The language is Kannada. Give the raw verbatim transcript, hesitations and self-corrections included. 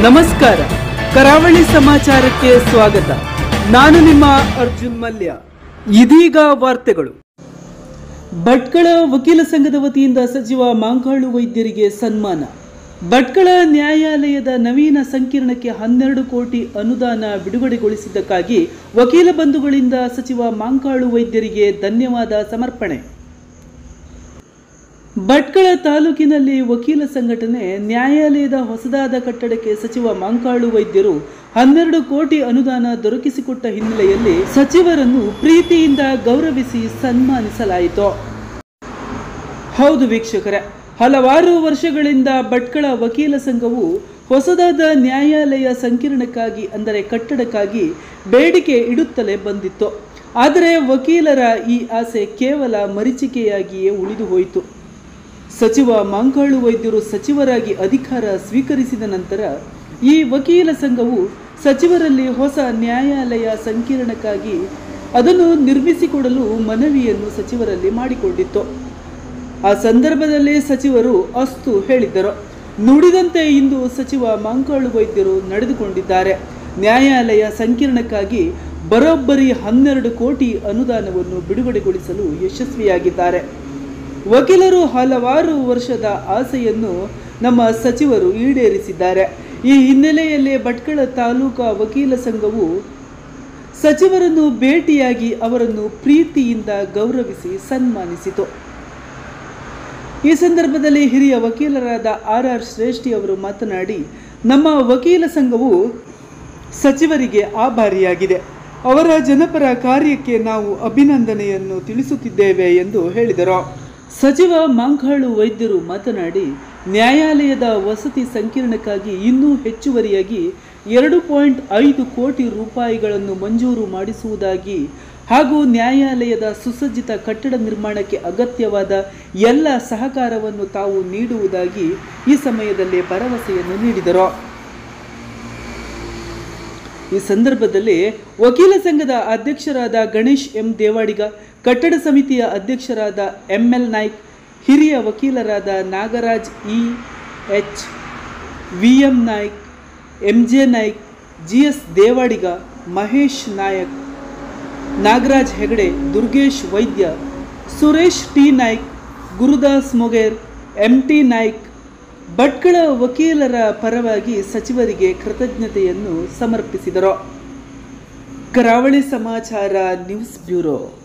ನಮಸ್ಕಾರ, ಕರಾವಳಿ ಸಮಾಚಾರಕ್ಕೆ ಸ್ವಾಗತ. ನಾನು ನಿಮ್ಮ ಅರ್ಜುನ್ ಮಲ್ಯ. ಇದೀಗ ವಾರ್ತೆಗಳು. ಭಟ್ಕಳ ವಕೀಲ ಸಂಘದ ವತಿಯಿಂದ ಸಚಿವ ಮಾಂಕಾಳು ವೈದ್ಯರಿಗೆ ಸನ್ಮಾನ. ಭಟ್ಕಳ ನ್ಯಾಯಾಲಯದ ನವೀನ ಸಂಕೀರ್ಣಕ್ಕೆ ಹನ್ನೆರಡು ಕೋಟಿ ಅನುದಾನ ಬಿಡುಗಡೆಗೊಳಿಸಿದ್ದಕ್ಕಾಗಿ ವಕೀಲ ಬಂಧುಗಳಿಂದ ಸಚಿವ ಮಾಂಕಾಳು ವೈದ್ಯರಿಗೆ ಧನ್ಯವಾದ ಸಮರ್ಪಣೆ. ಭಟ್ಕಳ ತಾಲೂಕಿನಲ್ಲಿ ವಕೀಲ ಸಂಘಟನೆ ನ್ಯಾಯಾಲಯದ ಹೊಸದಾದ ಕಟ್ಟಡಕ್ಕೆ ಸಚಿವ ಮಾಂಕಾಳು ವೈದ್ಯರು ಹನ್ನೆರಡು ಕೋಟಿ ಅನುದಾನ ದೊರಕಿಸಿಕೊಟ್ಟ ಹಿನ್ನೆಲೆಯಲ್ಲಿ ಸಚಿವರನ್ನು ಪ್ರೀತಿಯಿಂದ ಗೌರವಿಸಿ ಸನ್ಮಾನಿಸಲಾಯಿತು. ಹೌದು ವೀಕ್ಷಕರೇ, ಹಲವಾರು ವರ್ಷಗಳಿಂದ ಭಟ್ಕಳ ವಕೀಲ ಸಂಘವು ಹೊಸದಾದ ನ್ಯಾಯಾಲಯ ಸಂಕೀರ್ಣಕ್ಕಾಗಿ ಅಂದರೆ ಕಟ್ಟಡಕ್ಕಾಗಿ ಬೇಡಿಕೆ ಇಡುತ್ತಲೇ ಬಂದಿತ್ತು. ಆದರೆ ವಕೀಲರ ಈ ಆಸೆ ಕೇವಲ ಮರೀಚಿಕೆಯಾಗಿಯೇ ಉಳಿದು ಹೋಯಿತು. ಸಚಿವ ಮಾಂಕಾಳು ವೈದ್ಯರು ಸಚಿವರಾಗಿ ಅಧಿಕಾರ ಸ್ವೀಕರಿಸಿದ ನಂತರ ಈ ವಕೀಲ ಸಂಘವು ಸಚಿವರಲ್ಲಿ ಹೊಸ ನ್ಯಾಯಾಲಯ ಸಂಕೀರ್ಣಕ್ಕಾಗಿ ಅದನ್ನು ನಿರ್ಮಿಸಿಕೊಡಲು ಮನವಿಯನ್ನು ಸಚಿವರಲ್ಲಿ ಮಾಡಿಕೊಂಡಿತ್ತು. ಆ ಸಂದರ್ಭದಲ್ಲಿ ಸಚಿವರು ಅಸ್ತು ಹೇಳಿದ್ದರು. ನುಡಿದಂತೆ ಇಂದು ಸಚಿವ ಮಾಂಕಾಳು ವೈದ್ಯರು ನಡೆದುಕೊಂಡಿದ್ದಾರೆ. ನ್ಯಾಯಾಲಯ ಸಂಕೀರ್ಣಕ್ಕಾಗಿ ಬರೋಬ್ಬರಿ ಹನ್ನೆರಡು ಕೋಟಿ ಅನುದಾನವನ್ನು ಬಿಡುಗಡೆಗೊಳಿಸಲು ಯಶಸ್ವಿಯಾಗಿದ್ದಾರೆ. ವಕೀಲರು ಹಲವಾರು ವರ್ಷದ ಆಸೆಯನ್ನು ನಮ್ಮ ಸಚಿವರು ಈಡೇರಿಸಿದ್ದಾರೆ. ಈ ಹಿನ್ನೆಲೆಯಲ್ಲಿ ಭಟ್ಕಳ ತಾಲೂಕಾ ವಕೀಲ ಸಂಘವು ಸಚಿವರನ್ನು ಭೇಟಿಯಾಗಿ ಅವರನ್ನು ಪ್ರೀತಿಯಿಂದ ಗೌರವಿಸಿ ಸನ್ಮಾನಿಸಿತು. ಈ ಸಂದರ್ಭದಲ್ಲಿ ಹಿರಿಯ ವಕೀಲರಾದ ಆರ್ ಆರ್ ಶ್ರೇಷ್ಠಿ ಅವರು ಮಾತನಾಡಿ, ನಮ್ಮ ವಕೀಲ ಸಂಘವು ಸಚಿವರಿಗೆ ಆಭಾರಿಯಾಗಿದೆ. ಅವರ ಜನಪರ ಕಾರ್ಯಕ್ಕೆ ನಾವು ಅಭಿನಂದನೆಯನ್ನು ತಿಳಿಸುತ್ತಿದ್ದೇವೆ ಎಂದು ಹೇಳಿದರು. ಸಚಿವ ಮಾಂಕಾಳು ವೈದ್ಯರು ಮಾತನಾಡಿ, ನ್ಯಾಯಾಲಯದ ವಸತಿ ಸಂಕೀರ್ಣಕ್ಕಾಗಿ ಇನ್ನೂ ಹೆಚ್ಚುವರಿಯಾಗಿ ಎರಡು ಪಾಯಿಂಟ್ ಐದು ಕೋಟಿ ರೂಪಾಯಿಗಳನ್ನು ಮಂಜೂರು ಮಾಡಿಸುವುದಾಗಿ ಹಾಗೂ ನ್ಯಾಯಾಲಯದ ಸುಸಜ್ಜಿತ ಕಟ್ಟಡ ನಿರ್ಮಾಣಕ್ಕೆ ಅಗತ್ಯವಾದ ಎಲ್ಲ ಸಹಕಾರವನ್ನು ತಾವು ನೀಡುವುದಾಗಿ ಈ ಸಮಯದಲ್ಲಿ ಭರವಸೆಯನ್ನು ನೀಡಿದರು. ಈ ಸಂದರ್ಭದಲ್ಲಿ ವಕೀಲ ಸಂಘದ ಅಧ್ಯಕ್ಷರಾದ ಗಣೇಶ್ ಎಂ ದೇವಾಡಿಗ, ಕಟ್ಟಡ ಸಮಿತಿಯ ಅಧ್ಯಕ್ಷರಾದ ಎಂ ಎಲ್ ನಾಯ್ಕ್, ಹಿರಿಯ ವಕೀಲರಾದ Nagaraj E H, V M Naik, M J Naik, G S Devadiga, Mahesh Nayak, Nagaraj Hegde, Durgesh Vaidya, Suresh T Naik, Gurudas Moger, M T Naik Bhatkal ವಕೀಲರ ಪರವಾಗಿ ಸಚಿವರಿಗೆ ಕೃತಜ್ಞತೆಯನ್ನು ಸಮರ್ಪಿಸಿದರು. ಕರಾವಳಿ ಸಮಾಚಾರ ನ್ಯೂಸ್ ಬ್ಯೂರೋ.